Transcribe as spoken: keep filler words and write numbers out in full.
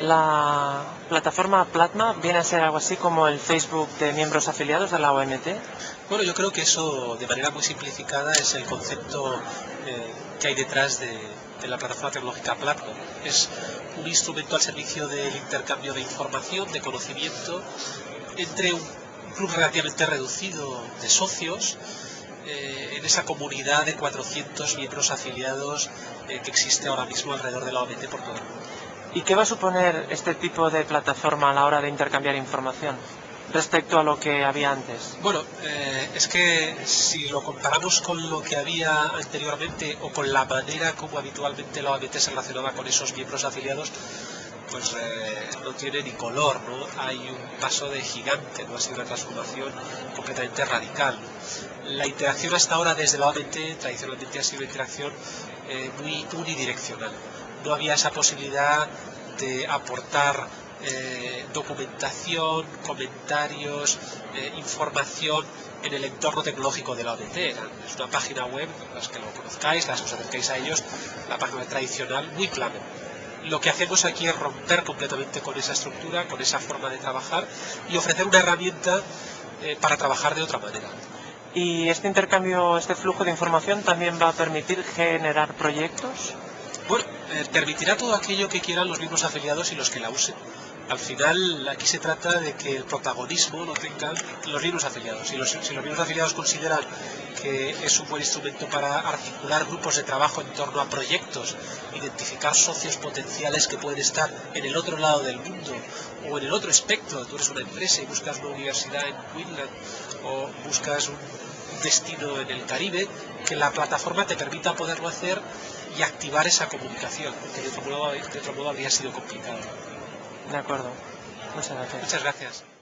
La plataforma Plasma viene a ser algo así como el Facebook de miembros afiliados de la O M T. Bueno, yo creo que eso, de manera muy simplificada, es el concepto eh, que hay detrás de, de la plataforma tecnológica Plasma. Es un instrumento al servicio del intercambio de información, de conocimiento, entre un club relativamente reducido de socios, eh, en esa comunidad de cuatrocientos miembros afiliados eh, que existe ahora mismo alrededor de la O M T por todo el mundo. ¿Y qué va a suponer este tipo de plataforma a la hora de intercambiar información respecto a lo que había antes? Bueno, eh, es que si lo comparamos con lo que había anteriormente o con la manera como habitualmente la O M T se relacionaba con esos miembros afiliados, pues eh, no tiene ni color, ¿no? Hay un paso de gigante, ¿no? Ha sido una transformación completamente radical. La interacción hasta ahora desde la O M T tradicionalmente ha sido una interacción eh, muy unidireccional. No había esa posibilidad de aportar eh, documentación, comentarios, eh, información en el entorno tecnológico de la O M T. Es una página web, las que lo conozcáis, las que os acerquéis a ellos, la página web tradicional, muy plana. Lo que hacemos aquí es romper completamente con esa estructura, con esa forma de trabajar y ofrecer una herramienta eh, para trabajar de otra manera. ¿Y este intercambio, este flujo de información también va a permitir generar proyectos? Bueno, eh, permitirá todo aquello que quieran los mismos afiliados y los que la usen. Al final, aquí se trata de que el protagonismo lo tengan los mismos afiliados. Si los, si los mismos afiliados consideran que es un buen instrumento para articular grupos de trabajo en torno a proyectos, identificar socios potenciales que pueden estar en el otro lado del mundo o en el otro espectro, tú eres una empresa y buscas una universidad en Queensland o buscas un destino en el Caribe, que la plataforma te permita poderlo hacer y activar esa comunicación, porque de otro modo, de otro modo habría sido complicado. De acuerdo. Muchas gracias. Muchas gracias.